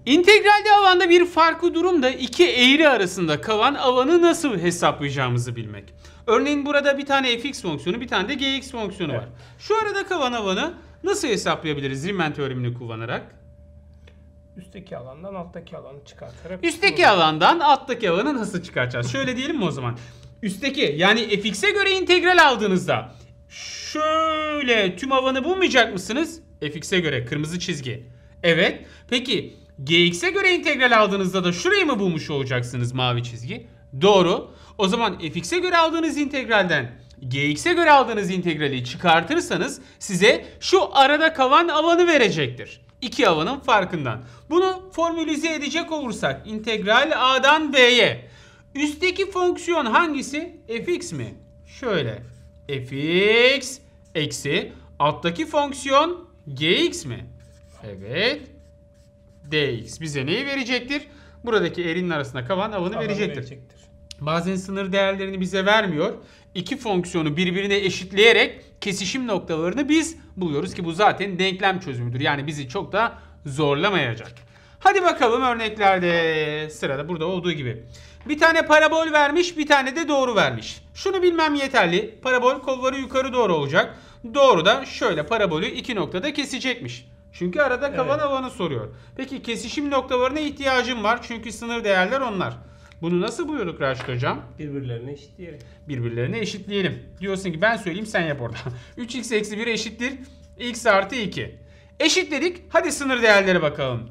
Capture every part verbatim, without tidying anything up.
İntegralde alanda bir farklı durum da iki eğri arasında kalan alanı nasıl hesaplayacağımızı bilmek. Örneğin burada bir tane fx fonksiyonu, bir tane de gx fonksiyonu Evet. var. Şu arada kalan alanı nasıl hesaplayabiliriz Riemann teoremini kullanarak? Üstteki alandan alttaki alanı çıkartarak. Üstteki alandan alttaki alanı nasıl çıkaracağız? Şöyle diyelim mi o zaman? Üstteki yani fx'e göre integral aldığınızda şöyle tüm alanı bulmayacak mısınız? Fx'e göre kırmızı çizgi. Evet. Peki gx'e göre integral aldığınızda da şurayı mı bulmuş olacaksınız mavi çizgi? Doğru. O zaman fx'e göre aldığınız integralden gx'e göre aldığınız integrali çıkartırsanız size şu arada kalan alanı verecektir. İki alanın farkından. Bunu formülize edecek olursak integral a'dan b'ye. Üstteki fonksiyon hangisi? Fx mi? Şöyle. Fx eksi alttaki fonksiyon gx mi? Evet. Dx bize neyi verecektir? Buradaki eğrinin arasında kalan alanı Alanı verecektir. verecektir. Bazen sınır değerlerini bize vermiyor. İki fonksiyonu birbirine eşitleyerek kesişim noktalarını biz buluyoruz ki bu zaten denklem çözümüdür. Yani bizi çok da zorlamayacak. Hadi bakalım örneklerde sırada burada olduğu gibi. Bir tane parabol vermiş, bir tane de doğru vermiş. Şunu bilmem yeterli. Parabol kolları yukarı doğru olacak. Doğru da şöyle parabolü iki noktada kesecekmiş. Çünkü arada kalan Evet. alanı soruyor. Peki kesişim noktalarına ihtiyacım var. Çünkü sınır değerler onlar. Bunu nasıl buluyorduk Raşit hocam? Birbirlerine eşitleyerek. Birbirlerine eşitleyelim. Diyorsun ki ben söyleyeyim sen yap orada. üç x eksi bir eşittir x artı iki. Eşitledik. Hadi sınır değerlere bakalım.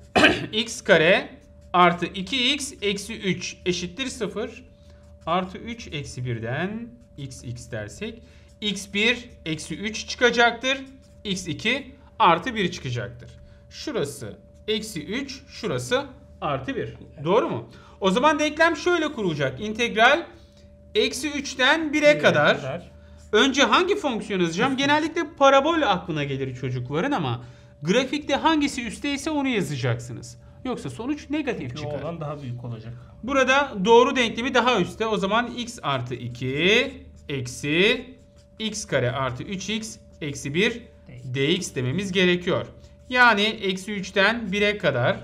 X kare artı iki x eksi üç eşittir sıfır. Artı üç eksi birden x x dersek x bir eksi üç çıkacaktır. x iki artı bir çıkacaktır. Şurası eksi üç, şurası artı bir. Doğru mu? O zaman denklem şöyle kurulacak. İntegral eksi üçten bire kadar. kadar. Önce hangi fonksiyon yazacağım? Genellikle parabol aklına gelir çocukların ama grafikte hangisi üstteyse onu yazacaksınız. Yoksa sonuç negatif Çünkü çıkar. o olan daha büyük olacak. Burada doğru denklemi daha üstte. O zaman x artı iki eksi x kare artı üç x eksi bir dx dememiz gerekiyor. Yani eksi üçten bire kadar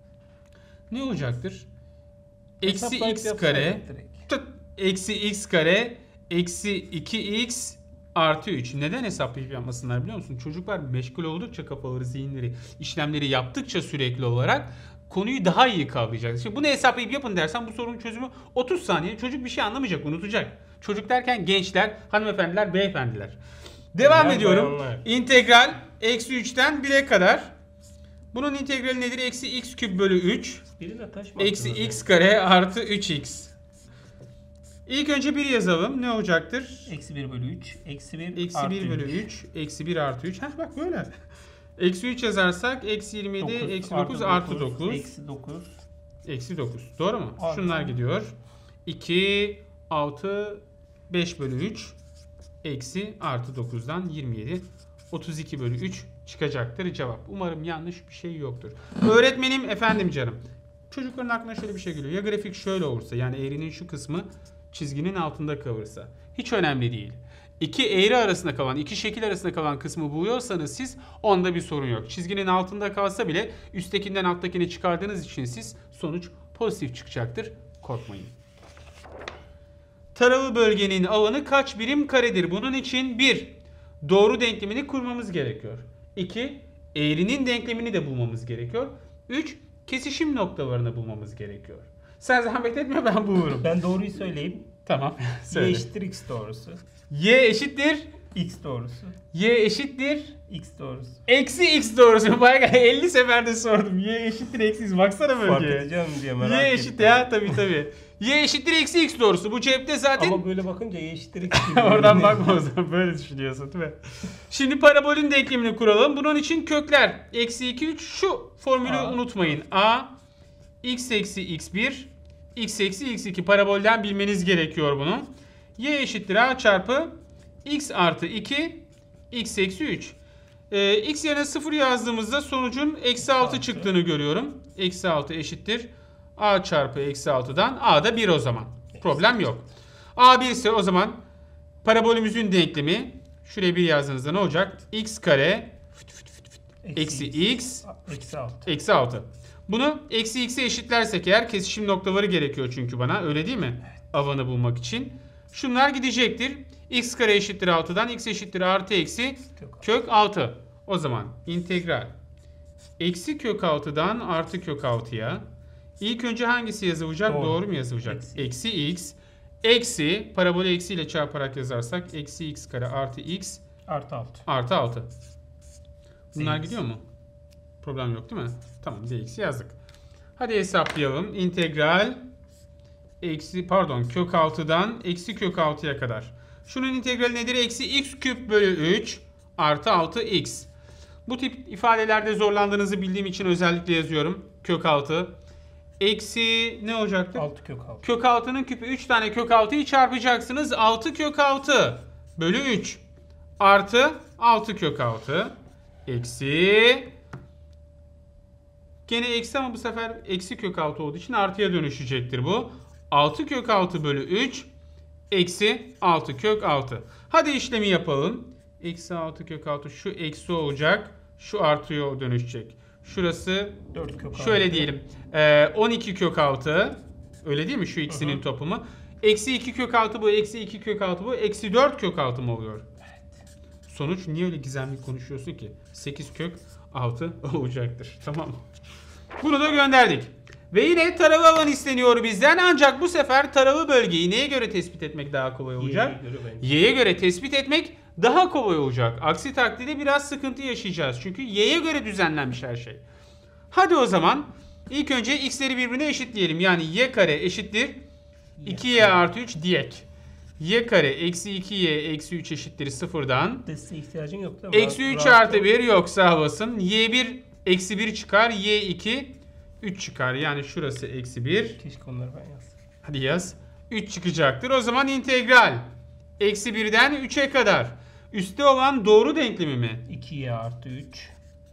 ne olacaktır? Eksi Hesaplayıp x yapsaydık kare direkt. tut, eksi x kare eksi iki x artı üç. Neden hesaplayıp yapmasınlar biliyor musun? Çocuklar meşgul oldukça kafaları, zihinleri, işlemleri yaptıkça sürekli olarak konuyu daha iyi kavrayacak. Şimdi bunu hesaplayıp yapın dersen bu sorunun çözümü otuz saniye. Çocuk bir şey anlamayacak, unutacak. Çocuk derken gençler, hanımefendiler, beyefendiler. Devam Bayan, ediyorum. bayanlar. İntegral eksi üçten bire kadar. Bunun integrali nedir? Eksi x küp bölü üç. Birine taş mı Eksi attınız x kare artı üç x. İlk önce bir yazalım. Ne olacaktır? yani? Eksi bir bölü üç. Eksi bir Eksi artı bir bölü üç. Eksi bir artı üç. Heh bak böyle. Eksi üç yazarsak eksi yirmi yedi, dokuz eksi dokuz artı dokuz. Eksi dokuz. Eksi dokuz. Doğru mu? Artı. Şunlar gidiyor. iki, altı, beş bölü üç. Eksi artı dokuzdan yirmi yedi. otuz iki bölü üç çıkacaktır cevap. Umarım yanlış bir şey yoktur. Öğretmenim, efendim canım. Çocukların aklına şöyle bir şey geliyor. Ya grafik şöyle olursa, yani eğrinin şu kısmı çizginin altında kalırsa. Hiç önemli değil. İki eğri arasında kalan, iki şekil arasında kalan kısmı buluyorsanız siz onda bir sorun yok. Çizginin altında kalsa bile üsttekinden alttakini çıkardığınız için siz sonuç pozitif çıkacaktır. Korkmayın. Taralı bölgenin alanı kaç birim karedir? Bunun için bir, doğru denklemini kurmamız gerekiyor. iki, eğrinin denklemini de bulmamız gerekiyor. üç, kesişim noktalarını bulmamız gerekiyor. Sen zahmet etme, ben bulurum. Ben doğruyu söyleyeyim. Tamam. Y Söyle. eşittir x doğrusu. Y eşittir. X doğrusu. Y eşittir. X doğrusu. Eksi x doğrusu. Bayağı elli seferde sordum. Y eşittir eksi x. Baksana Fark bölgeye. edeceğim diye merak Y ettim. eşit ya, tabii tabii. Y eşittir eksi x doğrusu. Bu cepte zaten. Ama böyle bakınca y eşittir x gibi. Oradan bakma o zaman. Böyle düşünüyorsun değil mi? Şimdi parabolün denklemini kuralım. Bunun için kökler. Eksi iki, üç. Şu formülü A. unutmayın. A. X eksi x bir. X eksi x iki. Parabolden bilmeniz gerekiyor bunu. Y eşittir A çarpı x artı iki. X eksi üç. Ee, x yerine sıfır yazdığımızda sonucun eksi altı çıktığını görüyorum. Eksi altı eşittir. A çarpı eksi altıdan. A da bir o zaman. Problem yok. A bir ise o zaman parabolümüzün denklemi, şuraya bir yazdığınızda ne olacak? X kare eksi x Eksi altı. eksi altı. Bunu eksi x'e eşitlersek eğer kesişim noktaları gerekiyor çünkü bana. Öyle değil mi? Evet. Avanı bulmak için. Şunlar gidecektir. X kare eşittir altıdan x eşittir artı eksi kök altı. O zaman integral eksi kök altıdan artı kök altıya. İlk önce hangisi yazılacak? Doğru, Doğru mu yazılacak? Eksi. eksi x eksi parabolü eksiyle çarparak yazarsak eksi x kare artı x artı altı. Artı altı. Bunlar dx. gidiyor mu? Problem yok değil mi? Tamam, dx yazdık. Hadi hesaplayalım. İntegral eksi pardon kök altıdan eksi kök altıya kadar. Şunun integrali nedir? Eksi x küp bölü üç artı altı x. Bu tip ifadelerde zorlandığınızı bildiğim için özellikle yazıyorum. Kök altı. Eksi ne olacaktı? altı kök altı. Kök altının küpü üç tane kök altıyı çarpacaksınız. altı kök altı bölü üç artı altı kök altı eksi gene eksi ama bu sefer eksi kök altı olduğu için artıya dönüşecektir bu. altı kök altı bölü üç eksi altı kök altı. Hadi işlemi yapalım. Eksi altı kök altı şu eksi olacak. Şu artıya dönüşecek. Şurası dört kök altı. Şöyle diyelim. on iki kök altı. Öyle değil mi? Şu ikisinin Hı-hı. toplamı. Eksi iki kök altı bu. Eksi iki kök altı bu. Eksi dört kök altı mı oluyor? Evet. Sonuç niye öyle gizemli konuşuyorsun ki? sekiz kök altı olacaktır. Tamam mı? Bunu da gönderdik. Ve yine taralı alan isteniyor bizden. Ancak bu sefer taralı bölgeyi neye göre tespit etmek daha kolay olacak? Y'ye göre, Y'ye göre tespit etmek daha kolay olacak. Aksi takdirde biraz sıkıntı yaşayacağız. Çünkü y'ye göre düzenlenmiş her şey. Hadi o zaman ilk önce x'leri birbirine eşitleyelim. Yani y kare eşittir iki y artı üç diyek. Y kare eksi iki y eksi üç eşittir sıfırdan. Desteğe ihtiyacın yok değil mi? Eksi üç artı bir yok sağ olasın. y bir eksi bir çıkar. y iki üç çıkar. Yani şurası eksi bir. Keşke onları ben yazsam. Hadi yaz. üç çıkacaktır. O zaman integral eksi birden üçe kadar. Üstte olan doğru denklemi mi? iki y artı üç.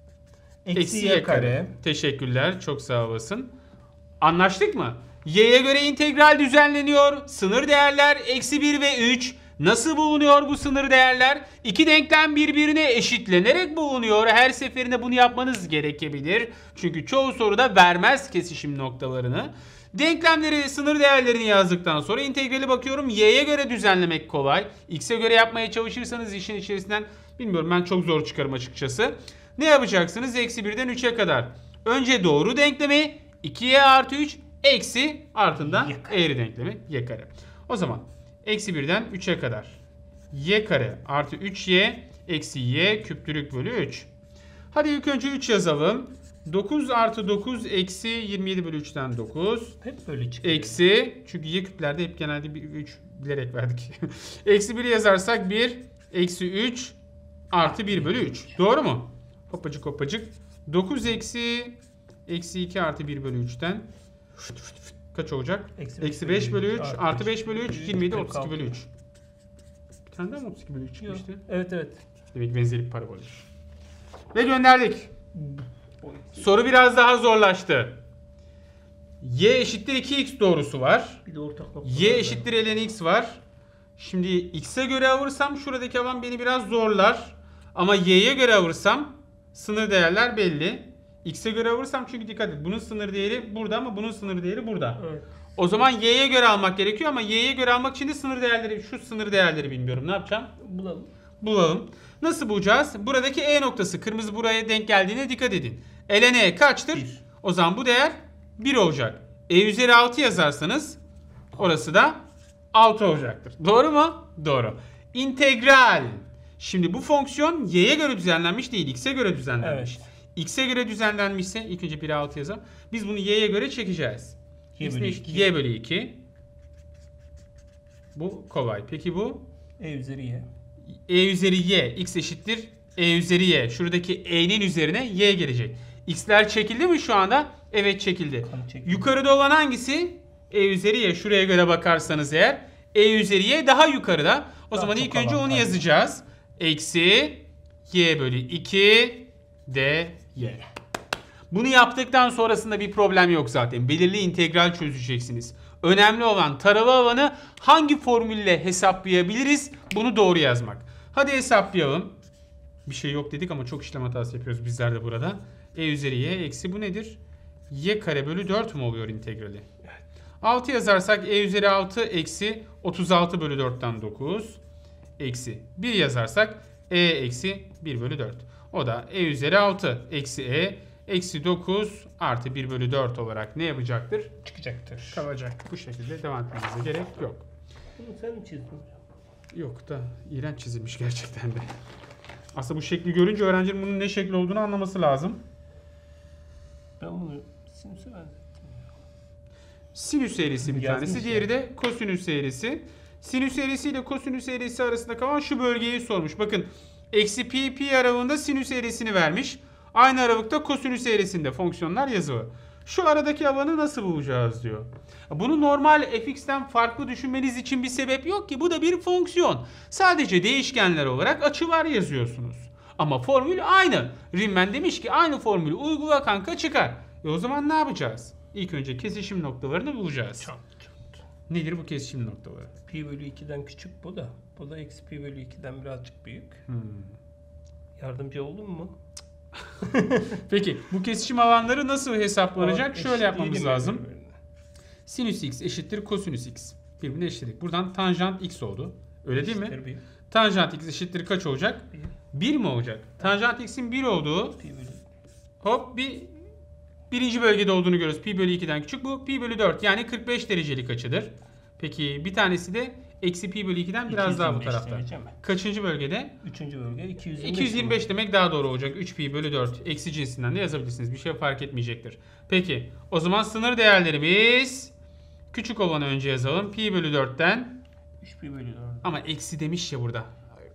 Eksi y kare. Teşekkürler. Çok sağ olasın. Anlaştık mı? Y'ye göre integral düzenleniyor. Sınır değerler eksi bir ve üç. Nasıl bulunuyor bu sınır değerler? İki denklem birbirine eşitlenerek bulunuyor. Her seferinde bunu yapmanız gerekebilir. Çünkü çoğu soruda vermez kesişim noktalarını. Denklemleri, sınır değerlerini yazdıktan sonra integrali bakıyorum. Y'ye göre düzenlemek kolay. X'e göre yapmaya çalışırsanız işin içerisinden bilmiyorum ben çok zor çıkarım açıkçası. Ne yapacaksınız? Eksi birden üçe kadar. Önce doğru denklemi iki y artı üç eksi ardından eğri denklemi y kare. O zaman eksi birden üçe kadar y kare artı üç y eksi y küptürük bölü üç. Hadi ilk önce üç yazalım. dokuz artı dokuz eksi yirmi yedi bölü üçten dokuz. Hep böyle çıkıyor. Eksi çünkü y küplerde hep genelde bir üç bilerek verdik. Eksi bir yazarsak bir eksi üç artı bir bölü üç. Doğru mu? Hoppacık hoppacık. dokuz eksi eksi iki artı bir bölü üçten kaç olacak? Eksi beş bölü üç artı beş bölü üç yirmi yedi otuz iki bölü üç. Bir tane daha mı otuz iki bölü üç çıkmıştı? Evet evet. Demek ki benzerlik parabolü. Ve gönderdik. Soru biraz daha zorlaştı. Y eşittir iki x doğrusu var. Bir de ortak nokta. Y eşittir ln x var. Şimdi x'e göre alırsam şuradaki alan beni biraz zorlar. Ama y'ye göre alırsam sınır değerler belli. X'e göre alırsam çünkü dikkat et. Bunun sınır değeri burada ama bunun sınır değeri burada. Evet. O zaman y'ye göre almak gerekiyor ama y'ye göre almak için de sınır değerleri, şu sınır değerleri bilmiyorum. Ne yapacağım? Bulalım. Bulalım. Nasıl bulacağız? Buradaki E noktası kırmızı buraya denk geldiğine dikkat edin. ln e kaçtır? bir. O zaman bu değer bir olacak. E üzeri altı yazarsanız orası da altı olacaktır. Doğru mu? Doğru. İntegral. Şimdi bu fonksiyon y'ye göre düzenlenmiş değil, x'e göre düzenlenmiş. Evet. X'e göre düzenlenmişse ilk önce bire altı yazalım. Biz bunu y'ye göre çekeceğiz. Y bölü iki. Y bölü iki. Bu kolay. Peki bu? E üzeri y. E üzeri y. X eşittir E üzeri y. Şuradaki e'nin üzerine y gelecek. X'ler çekildi mi şu anda? Evet çekildi. Yukarıda olan hangisi? E üzeri y. Şuraya göre bakarsanız eğer. E üzeri y daha yukarıda. O daha zaman ilk önce onu yazacağız. Eksi y bölü iki dy. Bunu yaptıktan sonrasında bir problem yok zaten. Belirli integral çözeceksiniz. Önemli olan taralı alanı hangi formülle hesaplayabiliriz? Bunu doğru yazmak. Hadi hesaplayalım. Bir şey yok dedik ama çok işlem hatası yapıyoruz bizler de burada. E üzeri y eksi bu nedir? y kare bölü dört mü oluyor integrali? altı yazarsak e üzeri altı eksi otuz altı bölü dörtten dokuz eksi bir yazarsak e eksi bir bölü dört. O da e üzeri altı eksi e eksi dokuz artı bir bölü dört olarak ne yapacaktır? Çıkacaktır. Kalacak. Bu şekilde devam etmemize gerek yok. Bunu sen mi çizdin? Yok da iğrenç çizilmiş gerçekten de. Aslında bu şekli görünce öğrencinin bunun ne şekli olduğunu anlaması lazım. Ben bunu sinüse benzettim. Sinüs eğrisi bir Yazmış tanesi, ya. diğeri de kosinüs eğrisi. Sinüs eğrisi ile kosinüs eğrisi arasında kalan şu bölgeyi sormuş. Bakın eksi pi pi aralığında sinüs eğrisini vermiş. Aynı aralıkta kosinüs eğrisinde fonksiyonlar yazılı. Şu aradaki alanı nasıl bulacağız diyor. Bunu normal fx'ten farklı düşünmeniz için bir sebep yok ki. Bu da bir fonksiyon. Sadece değişkenler olarak açılar yazıyorsunuz. Ama formül aynı. Riemann demiş ki aynı formülü uygula kanka çıkar. E o zaman ne yapacağız? İlk önce kesişim noktalarını bulacağız. Çat çat. Nedir bu kesişim noktaları? Pi bölü iki'den küçük bu da. Bu da eksi pi bölü iki'den birazcık büyük. Hmm. Yardımcı oldun mu? Peki bu kesişim alanları nasıl hesaplanacak? Eşit Şöyle yapmamız değil mi lazım. birbirine? Sinüs x eşittir kosinüs x. Birbirine eşitledik. Buradan tanjant x oldu. Öyle değil mi? Eşittir bir. Tanjant x eşittir kaç olacak? Bir. bir mi olacak? Tanjant x'in bir olduğu Pi bölü. hop bir birinci bölgede olduğunu görüyoruz. Pi bölü iki'den küçük. Bu pi bölü dört yani kırk beş derecelik açıdır. Peki bir tanesi de eksi pi bölü iki'den biraz daha bu iki yüz yirmi beş tarafta. derece mi? Kaçıncı bölgede? Üçüncü bölge iki yüz yirmi beş. iki yüz yirmi beş demek daha doğru olacak. üç pi bölü dört eksi cinsinden de yazabilirsiniz. Bir şey fark etmeyecektir. Peki o zaman sınır değerlerimiz küçük olanı önce yazalım. Pi bölü dört'ten üç pi bölü dört. ama eksi demiş ya burada.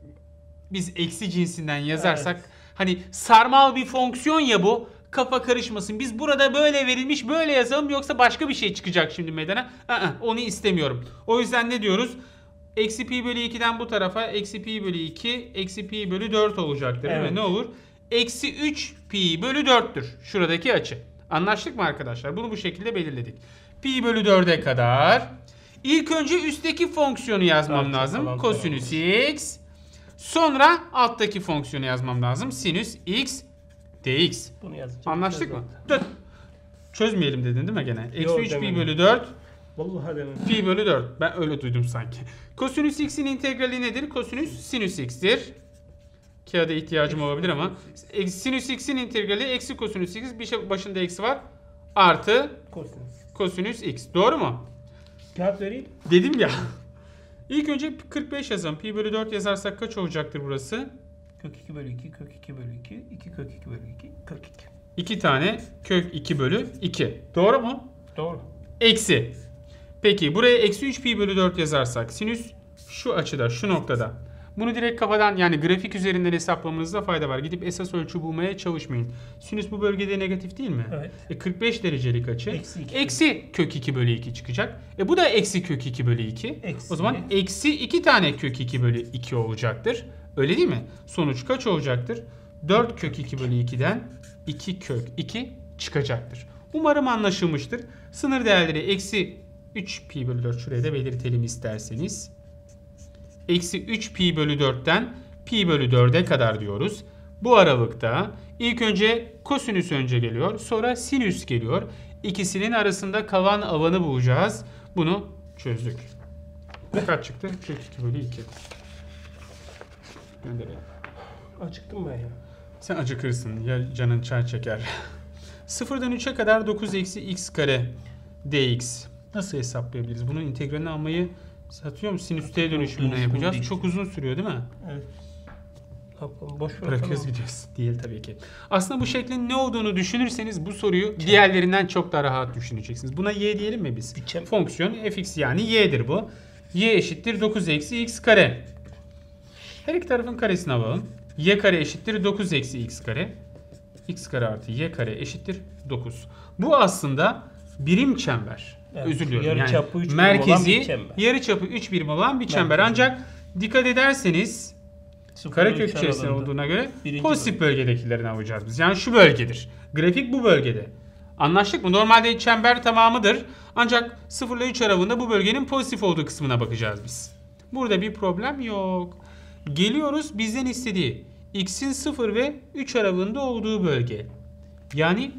Biz eksi cinsinden yazarsak Evet. hani sarmal bir fonksiyon ya bu. Kafa karışmasın. Biz burada böyle verilmiş böyle yazalım yoksa başka bir şey çıkacak şimdi meydana. Aa, onu istemiyorum. O yüzden ne diyoruz? Eksi pi bölü iki'den bu tarafa eksi pi bölü iki eksi pi bölü dört olacaktır. Evet. Değil mi? Ne olur? Eksi üç pi bölü dört'tür. Şuradaki açı. Anlaştık mı arkadaşlar? Bunu bu şekilde belirledik. Pi bölü dört'e kadar. İlk önce üstteki fonksiyonu yazmam Evet, lazım. falan Kosinüs x. Sonra alttaki fonksiyonu yazmam lazım. Sinüs x dx. Bunu yazacağım. Anlaştık mı? Biraz Dur. Çözmeyelim dedin değil mi gene? Eksi Yok, üç pi demedim. bölü dört. Vallahi demedim. Pi bölü dört. Ben öyle duydum sanki. Kosinüs x'in integrali nedir? Kosinüs sinüs x'tir. Kağıda ihtiyacım olabilir ama. Sinüs x'in integrali eksi kosinüs x. Bir şey başında eksi var. Artı Kosinüs. kosinüs x. Doğru mu? Kağıt vereyim. Dedim ya. İlk önce kırk beş yazalım. Pi bölü dört yazarsak kaç olacaktır burası? Kök iki bölü iki, kök iki bölü iki, iki kök iki bölü iki, kök iki. iki tane kök iki bölü iki. Doğru mu? Doğru. Eksi. Peki buraya eksi üç pi bölü dört yazarsak sinüs şu açıda, şu noktada. Bunu direkt kafadan yani grafik üzerinden hesaplamanızda fayda var. Gidip esas ölçü bulmaya çalışmayın. Sinüs bu bölgede negatif değil mi? Evet. E kırk beş derecelik açı. Eksi iki. Eksi kök iki bölü iki çıkacak. E bu da eksi kök iki bölü iki. Eksi. O zaman eksi iki tane kök iki bölü iki olacaktır. Öyle değil mi? Sonuç kaç olacaktır? dört kök iki bölü iki'den iki kök iki çıkacaktır. Umarım anlaşılmıştır. Sınır değerleri eksi üç pi bölü dört. Şuraya da belirtelim isterseniz. Eksi üç pi bölü dört'ten pi bölü dört'e kadar diyoruz. Bu aralıkta ilk önce kosinüs önce geliyor. Sonra sinüs geliyor. İkisinin arasında kalan alanı bulacağız. Bunu çözdük. Kaç çıktı? kök iki bölü iki. Gönderelim. Acıktım ben ya. Sen acıkırsın ya canın çay çeker. sıfırdan üç'e kadar dokuz eksi x kare dx. Nasıl hesaplayabiliriz? Bunun integralini almayı satıyorum. Sinüs t dönüşümüne Uzun yapacağız. değil. Çok uzun sürüyor değil mi? Evet. Ne yapalım? Boş ver. Bırakıyoruz tamam. gidiyoruz. Değil tabii ki. Aslında bu şeklin ne olduğunu düşünürseniz bu soruyu diğerlerinden çok daha rahat düşüneceksiniz. Buna y diyelim mi biz? Biçem. Fonksiyon fx yani y'dir bu. Y eşittir dokuz eksi x kare. Her iki tarafın karesini alalım. Y kare eşittir dokuz eksi x kare. X kare artı y kare eşittir dokuz. Bu aslında birim çember. Evet, Özür diliyorum. yarıçapı üç birim merkezi olan bir çember. yarıçapı üç birim olan bir çember. Merkezi. Ancak dikkat ederseniz Sıfır karekök üç içerisinde aralığında. olduğuna göre Birinci pozitif bölgedekilerini alacağız biz. Yani şu bölgedir. Grafik bu bölgede. Anlaştık mı? Normalde çember tamamıdır. Ancak sıfır ile üç aralığında bu bölgenin pozitif olduğu kısmına bakacağız biz. Burada bir problem yok. Geliyoruz bizden istediği x'in sıfır ve üç aralığında olduğu bölge. Yani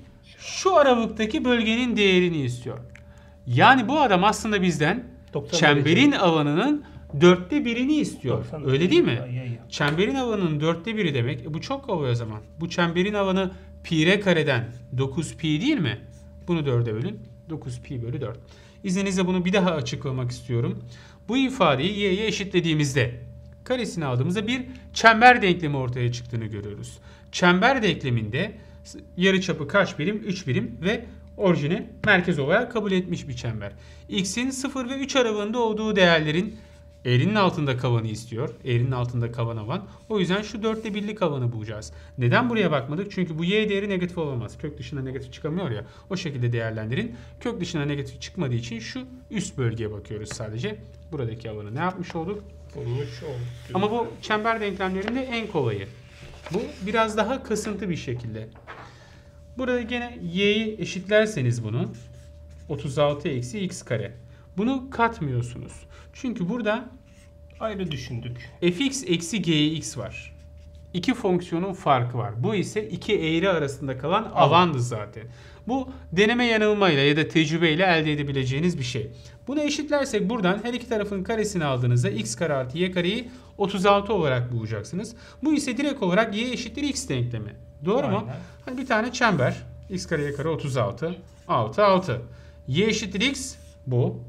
şu aralıktaki bölgenin değerini istiyor. Yani bu adam aslında bizden çemberin alanının dörtte birini istiyor. Öyle değil mi? Ya, ya, ya. Çemberin alanının dörtte biri demek. E bu çok kolay o zaman. Bu çemberin alanı pi r kareden dokuz pi değil mi? Bunu dörde bölün. dokuz pi bölü dört. İzninizle bunu bir daha açıklamak istiyorum. Bu ifadeyi y'ye eşitlediğimizde karesini aldığımızda bir çember denklemi ortaya çıktığını görüyoruz. Çember denkleminde yarıçapı kaç birim? üç birim ve orijini merkez olarak kabul etmiş bir çember. X'in sıfır ve üç aralığında olduğu değerlerin eğrinin altında kavanı istiyor. Eğrinin altında kavan alan. O yüzden şu dörtte birlik alanı bulacağız. Neden buraya bakmadık? Çünkü bu y değeri negatif olamaz. Kök dışına negatif çıkamıyor ya. O şekilde değerlendirin. Kök dışına negatif çıkmadığı için şu üst bölgeye bakıyoruz sadece. Buradaki alanı ne yapmış olduk? Bulmuş olduk. Ama bu çember denklemlerinde en kolayı. Bu biraz daha kasıntı bir şekilde. Burada gene y'yi eşitlerseniz bunu otuz altı eksi x kare. Bunu katmıyorsunuz. Çünkü burada ayrı düşündük. fx eksi gx var. İki fonksiyonun farkı var. Bu ise iki eğri arasında kalan avandı zaten. Bu deneme yanılmayla ya da tecrübeyle elde edebileceğiniz bir şey. Bunu eşitlersek buradan her iki tarafın karesini aldığınızda x kare artı y kareyi otuz altı olarak bulacaksınız. Bu ise direkt olarak y eşittir x denklemi. Doğru Aynen. mu? Hani bir tane çember. X kare y kare otuz altı. altı altı. Y eşittir x bu.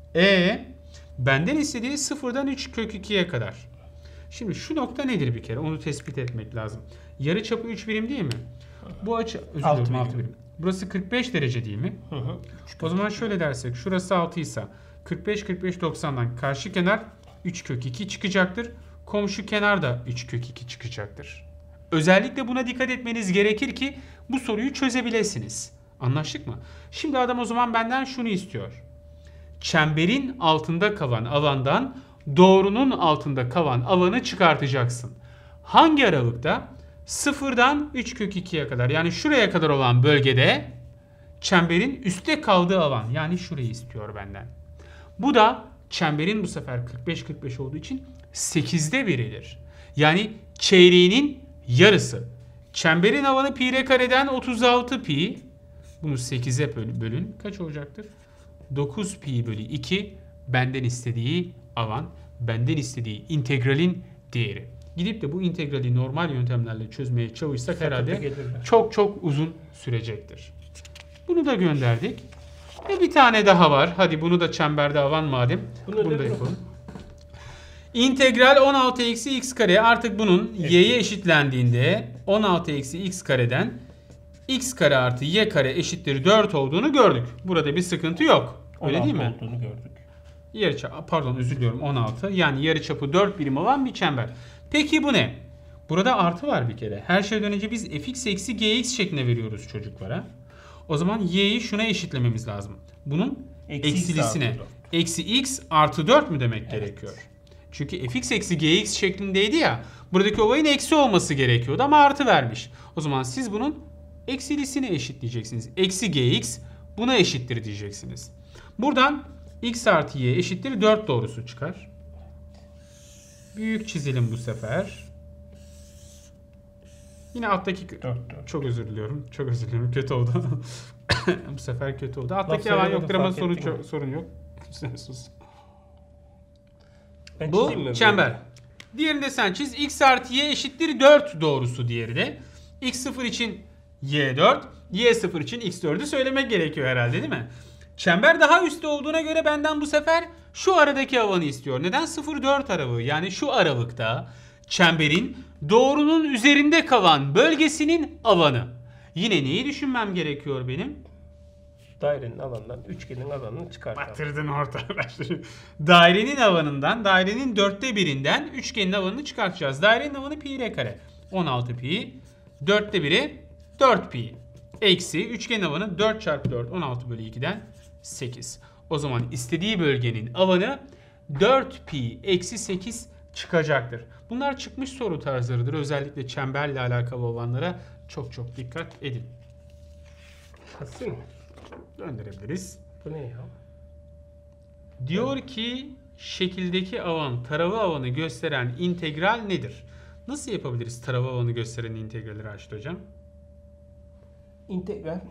E benden istediği sıfırdan üç kök ikiye kadar. Şimdi şu nokta nedir bir kere? Onu tespit etmek lazım. Yarıçapı üç birim değil mi? Bu açı özür altı dilerim, birim. altı birim. Burası kırk beş derece değil mi? Hı hı. O zaman şöyle dersek şurası altı ise kırk beş kırk beş doksandan karşı kenar üç kök iki çıkacaktır. Komşu kenar da üç kök iki çıkacaktır. Özellikle buna dikkat etmeniz gerekir ki bu soruyu çözebilesiniz. Anlaştık mı? Şimdi adam o zaman benden şunu istiyor. Çemberin altında kalan alandan doğrunun altında kalan alanı çıkartacaksın. Hangi aralıkta? sıfırdan üç kök ikiye kadar, yani şuraya kadar olan bölgede çemberin üstte kaldığı alan, yani şurayı istiyor benden. Bu da çemberin bu sefer kırk beş kırk beş olduğu için sekizde biridir. Yani çeyreğinin yarısı. Çemberin alanı pi r kareden otuz altı pi. Bunu sekize bölün. Kaç olacaktır? dokuz pi bölü iki benden istediği alan, benden istediği integralin değeri. Gidip de bu integrali normal yöntemlerle çözmeye çalışsak herhalde çok çok uzun sürecektir. Bunu da gönderdik. Ve bir tane daha var. Hadi bunu da çemberde alan madem. Bunu, bunu da yapalım. İntegral on altı eksi x kare, artık bunun evet. y'ye eşitlendiğinde on altı eksi x kareden x kare artı y kare eşittir dört olduğunu gördük. Burada bir sıkıntı yok. Öyle değil mi? Olduğunu gördük. Yarıçapı, pardon özür diliyorum, on altı. Yani yarıçapı dört birim olan bir çember. Peki bu ne? Burada artı var bir kere. Her şeyden önce biz fx eksi gx şeklinde veriyoruz çocuklara. O zaman y'yi şuna eşitlememiz lazım. Bunun Eksi eksilisine. Eksi x artı dört mü demek evet. gerekiyor? Çünkü fx eksi gx şeklindeydi ya. Buradaki olayın eksi olması gerekiyordu ama artı vermiş. O zaman siz bunun eksilisini eşitleyeceksiniz. Eksi gx buna eşittir diyeceksiniz. Buradan x artı y eşittir dört doğrusu çıkar. Büyük çizelim bu sefer. Yine alttaki... dört, dört. Çok özür diliyorum. Çok özür diliyorum. Kötü oldu. Bu sefer kötü oldu. Alttaki alan yoktur ama sorun, çok, sorun yok. Sus. Ben bu çember. Böyle? Diğerini de sen çiz. X artı y eşittir dört doğrusu diğeri de. X sıfır için y dört. Y sıfır için x dördü söylemek gerekiyor herhalde değil mi? Çember daha üstte olduğuna göre benden bu sefer şu aradaki alanı istiyor. Neden? sıfır dört aralığı. Yani şu aralıkta çemberin doğrunun üzerinde kalan bölgesinin alanı. Yine neyi düşünmem gerekiyor benim? Dairenin alanından üçgenin alanını çıkartalım. Batırdın ortalaştırı. Dairenin alanından, dairenin dörtte birinden üçgenin alanını çıkartacağız. Dairenin alanı pi r kare. on altı pi. Dörtte biri dört pi. Eksi üçgenin alanı dört çarpı dört. on altı bölü ikiden sekiz. O zaman istediği bölgenin alanı dört pi eksi sekiz çıkacaktır. Bunlar çıkmış soru tarzlarıdır. Özellikle çemberle alakalı olanlara çok çok dikkat edin. Nasıl mı? Gönderebiliriz. Bu ne ya? Diyor ki şekildeki alan taralı alanı gösteren integral nedir? Nasıl yapabiliriz taralı alanı gösteren integrali Raşit hocam? İntegral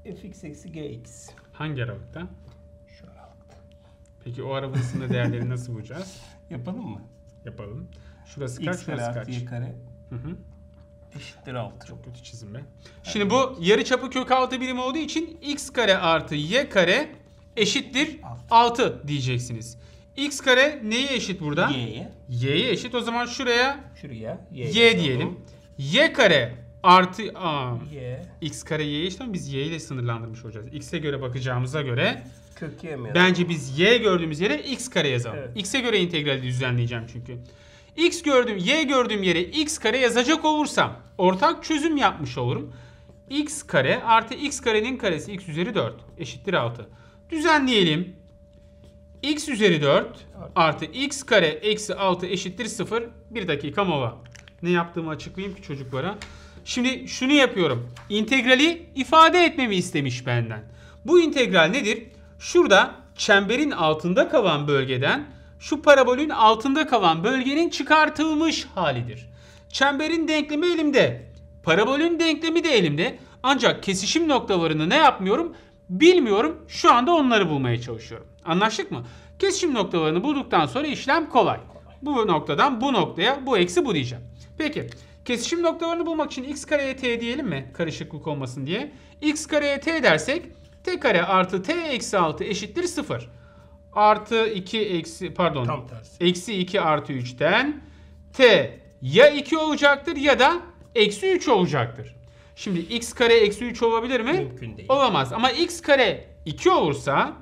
fx eksi gx. Hangi aralıkta? Şu aralıkta. Peki o aralığında değerleri nasıl bulacağız? Yapalım mı? Yapalım. Şurası kaç, X kare şurası artı kaç? y kare Hı hı. eşittir altı. Çok kötü çizim be. Şimdi bu yarıçapı kök altı birim olduğu için x kare artı y kare eşittir altı diyeceksiniz. X kare neye eşit burada? Y'ye. Y'ye eşit. O zaman şuraya Şuraya y, y diyelim. Y kare artı aa, Y. x kare y'ye eşit ama biz y ile sınırlandırmış olacağız. X'e göre bakacağımıza göre Kök y mi yazalım? bence biz y gördüğümüz yere x kare yazalım. Evet. X'e göre integrali düzenleyeceğim çünkü. X gördüğüm, y gördüğüm yere x kare yazacak olursam ortak çözüm yapmış olurum. X kare artı x karenin karesi x üzeri dört eşittir altı. Düzenleyelim. X üzeri dört artı x kare eksi altı eşittir sıfır. Bir dakika mola. Ne yaptığımı açıklayayım ki çocuklara. Şimdi şunu yapıyorum. İntegrali ifade etmemi istemiş benden. Bu integral nedir? Şurada çemberin altında kalan bölgeden şu parabolün altında kalan bölgenin çıkartılmış halidir. Çemberin denklemi elimde. Parabolün denklemi de elimde. Ancak kesişim noktalarını ne yapmıyorum? Bilmiyorum. Şu anda onları bulmaya çalışıyorum. Anlaştık mı? Kesişim noktalarını bulduktan sonra işlem kolay. Bu noktadan bu noktaya bu eksi bu diyeceğim. Peki kesişim noktalarını bulmak için x kareye t diyelim mi? Karışıklık olmasın diye. X kareye t dersek t kare artı t eksi altı eşittir sıfır. Artı iki eksi pardon. Tam tersi. Eksi iki artı üçten t ya iki olacaktır ya da eksi üç olacaktır. Şimdi x kare eksi üç olabilir mi? Mümkün değil. Olamaz. Ama x kare iki olursa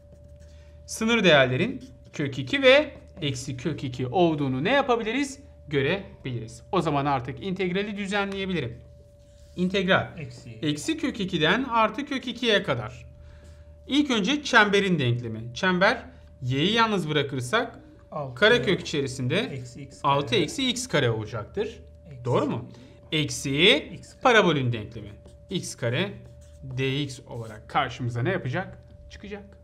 sınır değerlerin kök iki ve eksi kök iki olduğunu ne yapabiliriz? Görebiliriz. O zaman artık integrali düzenleyebilirim. İntegral Eksi. eksi kök ikiden artı kök ikiye kadar. İlk önce çemberin denklemi. Çember y'yi yalnız bırakırsak Altı. karekök içerisinde Eksi x kare. altı eksi x kare olacaktır. Eksi. Doğru mu? Eksi X kare. parabolün denklemi. X kare dx olarak karşımıza ne yapacak? Çıkacak.